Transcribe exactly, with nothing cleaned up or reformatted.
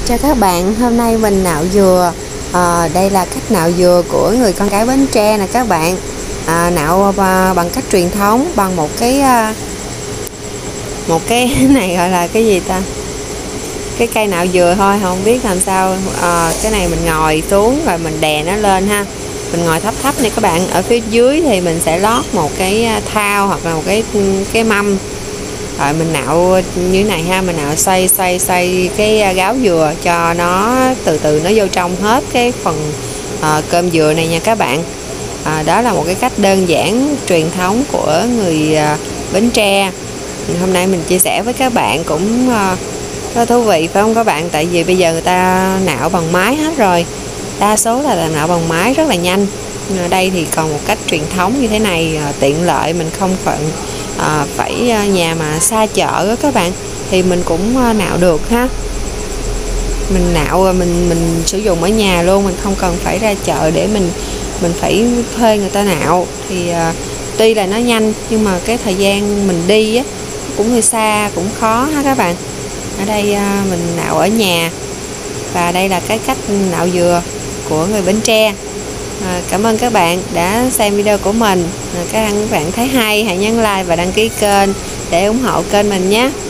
Chào các bạn, hôm nay mình nạo dừa. à, Đây là cách nạo dừa của người con gái Bến Tre nè các bạn. à, Nạo bằng cách truyền thống bằng một cái Một cái này gọi là cái gì ta, cái cây nạo dừa thôi, không biết làm sao. à, Cái này mình ngồi xuống rồi mình đè nó lên ha. Mình ngồi thấp thấp này các bạn. Ở phía dưới thì mình sẽ lót một cái thao hoặc là một cái cái mâm. Rồi mình nạo như thế này ha, mình nạo xoay xoay xoay cái gáo dừa cho nó từ từ nó vô trong hết cái phần uh, cơm dừa này nha các bạn. à, Đó là một cái cách đơn giản truyền thống của người uh, Bến Tre. Hôm nay mình chia sẻ với các bạn cũng uh, rất thú vị phải không các bạn? Tại vì bây giờ người ta nạo bằng máy hết rồi, đa số là nạo bằng máy rất là nhanh. Ở đây thì còn một cách truyền thống như thế này, uh, tiện lợi, mình không phải À, phải nhà mà xa chợ đó các bạn thì mình cũng nạo được ha. Mình nạo mình mình sử dụng ở nhà luôn, mình không cần phải ra chợ để mình mình phải thuê người ta nạo. Thì à, tuy là nó nhanh nhưng mà cái thời gian mình đi á cũng hơi xa, cũng khó ha các bạn. Ở đây à, mình nạo ở nhà, và đây là cái cách nạo dừa của người Bến Tre. À, cảm ơn các bạn đã xem video của mình. à, Các bạn thấy hay hãy nhấn like và đăng ký kênh để ủng hộ kênh mình nhé.